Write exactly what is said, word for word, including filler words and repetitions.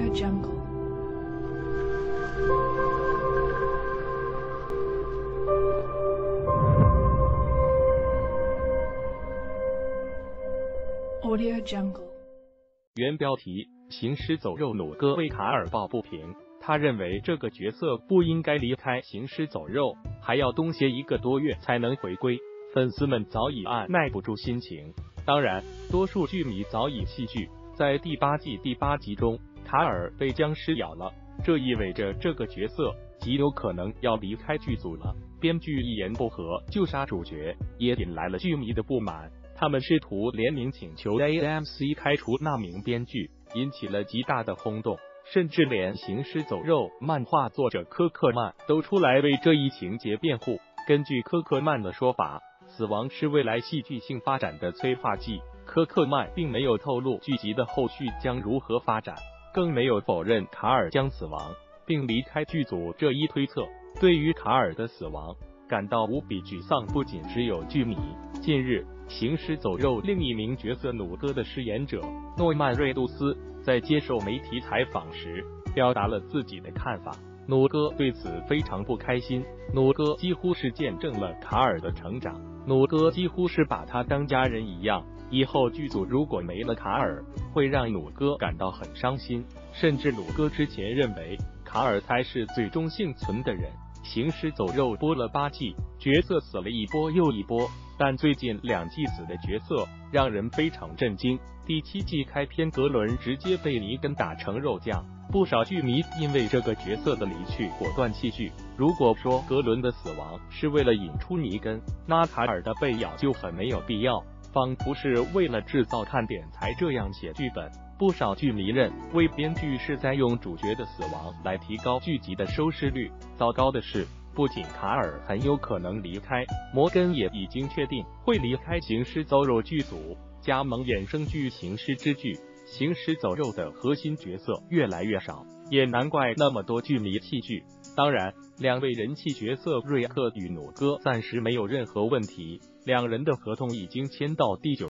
Audio Jungle. Audio Jungle. 原标题：行尸走肉弩哥为卡尔抱不平，他认为这个角色不应该离开行尸走肉，还要东歇一个多月才能回归。粉丝们早已按耐不住心情，当然，多数剧迷早已戏剧。在第八季第八集中，卡尔被僵尸咬了，这意味着这个角色极有可能要离开剧组了。编剧一言不合就杀主角，也引来了剧迷的不满。他们试图联名请求 A M C 开除那名编剧，引起了极大的轰动，甚至连行尸走肉漫画作者科克曼都出来为这一情节辩护。根据科克曼的说法，死亡是未来戏剧性发展的催化剂。科克曼并没有透露剧集的后续将如何发展，更没有否认卡尔将死亡并离开剧组这一推测。对于卡尔的死亡感到无比沮丧，不仅只有剧迷。近日，行尸走肉另一名角色弩哥的饰演者诺曼瑞杜斯在接受媒体采访时表达了自己的看法。弩哥对此非常不开心，弩哥几乎是见证了卡尔的成长，弩哥几乎是把他当家人一样，以后剧组如果没了卡尔，会让弩哥感到很伤心，甚至弩哥之前认为卡尔才是最终幸存的人。行尸走肉播了八季，角色死了一波又一波，但最近两季死的角色让人非常震惊。第七季开篇，格伦直接被尼根打成肉酱，不少剧迷因为这个角色的离去果断弃剧。如果说格伦的死亡是为了引出尼根，那卡尔的被咬就很没有必要，仿佛是为了制造看点才这样写剧本。不少剧迷认为编剧是在用主角的死亡来提高剧集的收视率。糟糕的是，不仅卡尔很有可能离开，摩根也已经确定会离开行尸走肉剧组，加盟衍生剧行尸之剧。行尸走肉的核心角色越来越少，也难怪那么多剧迷弃剧。当然，两位人气角色瑞克与弩哥暂时没有任何问题，两人的合同已经签到第九